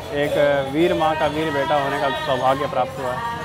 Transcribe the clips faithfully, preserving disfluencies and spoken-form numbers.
एक वीर माँ का वीर बेटा होने का सौभाग्य प्राप्त हुआ है।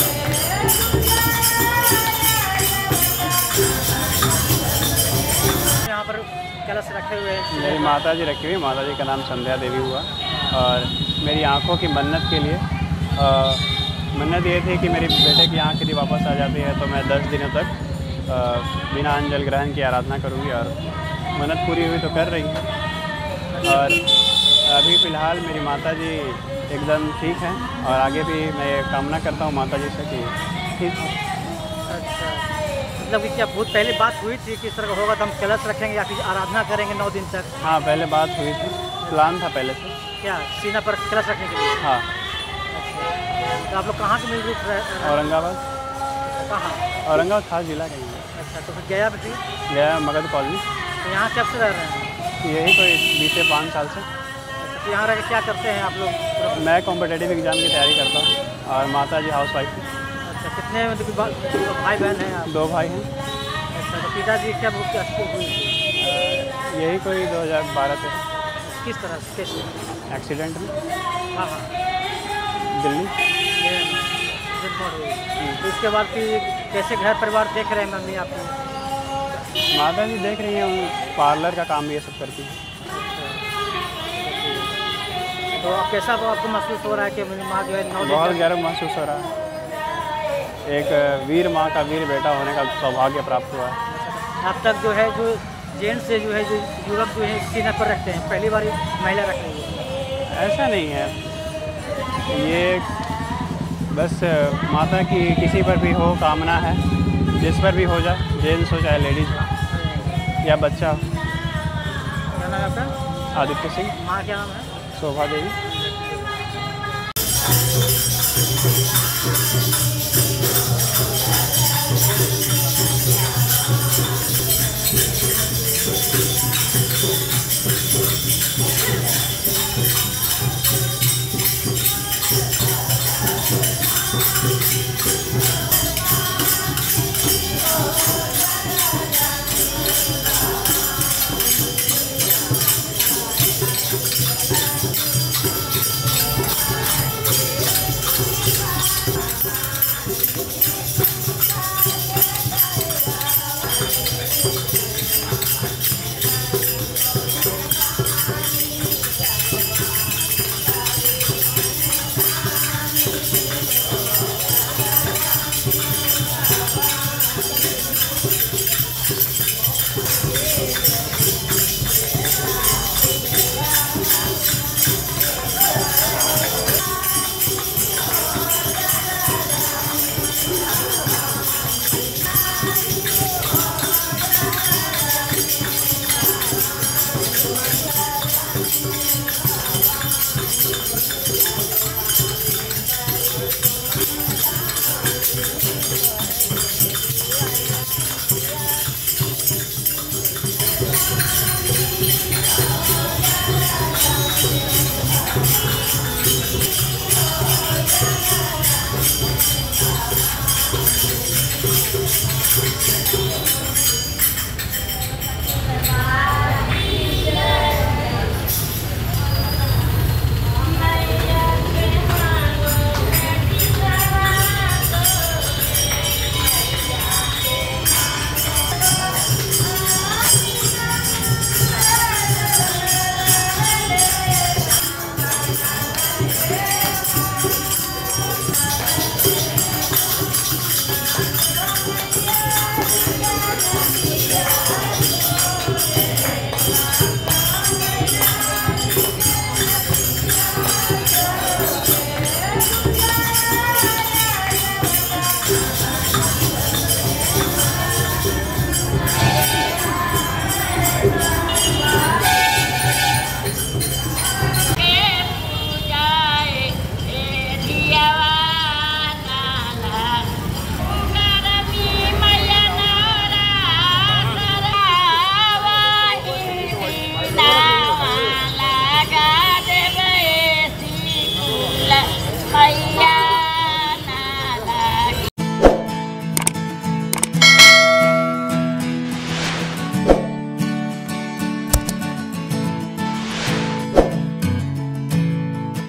यहाँ पर कलश रखे हुए हैं। मेरी माता जी रखी हुई, माता जी का नाम संध्या देवी हुआ। और मेरी आँखों की मन्नत के लिए आ, मन्नत ये थी कि मेरी बेटे की आँख यदि वापस आ जाती है तो मैं दस दिनों तक आ, बिना अन्न जल ग्रहण की आराधना करूँगी। और मन्नत पूरी हुई तो कर रही है। और अभी फ़िलहाल मेरी माता जी एकदम ठीक हैं और आगे भी मैं कामना करता हूँ माता जी से कि ठीक हो। अच्छा, मतलब कि क्या बहुत पहले बात हुई थी कि इस तरह का होगा तो हम कलश रखेंगे या फिर आराधना करेंगे नौ दिन तक? हाँ, पहले बात हुई थी, प्लान था पहले से। क्या सीना पर कलश रखने के लिए? हाँ। अच्छा, तो आप लोग कहाँ के मिल रूप रहे? औरंगाबाद। कहाँ? औरंगाबाद खास जिला का ही है। अच्छा, तो फिर गया भी? गया मगध कॉलोनी। तो यहाँ कब से रह रहे हैं? यही कोई बीते पाँच साल से। तो यहाँ रह के क्या करते हैं आप लोग? मैं कॉम्पिटिटिव एग्ज़ाम की तैयारी करता हूँ और माता जी हाउस वाइफ हैं। अच्छा, कितने मतलब भाई बहन हैं आप? दो भाई हैं। अच्छा, तो पिताजी क्या क्या हुई थी? यही कोई दो हज़ार बारह तेरह। किस तरह से? कैसे? एक्सीडेंट में। हाँ हाँ, दिल्ली। ये डेड बॉडी हुई। तो इसके बाद फिर कैसे घर परिवार देख रहे हैं मम्मी आपको? माता जी देख रही हैं, उन पार्लर का काम भी ये सब करती हैं। तो अब कैसा वो आपको महसूस हो रहा है कि मेरी माँ जो है नौ दिन बहुत तक- गर्व महसूस हो रहा है। एक वीर माँ का वीर बेटा होने का सौभाग्य प्राप्त हुआ है। अब तक जो है जो जेंट्स से जो है जो युवक जो है सीना पर रखते हैं, पहली बार महिला रख रही है। ऐसा नहीं है, ये बस माता की किसी पर भी हो कामना है, जिस पर भी हो जाए, जेंट्स हो चाहे लेडीज़ हो या बच्चा हो। क्या नाम है आपका? आदित्य सिंह। माँ क्या नाम है? शोभा देवी।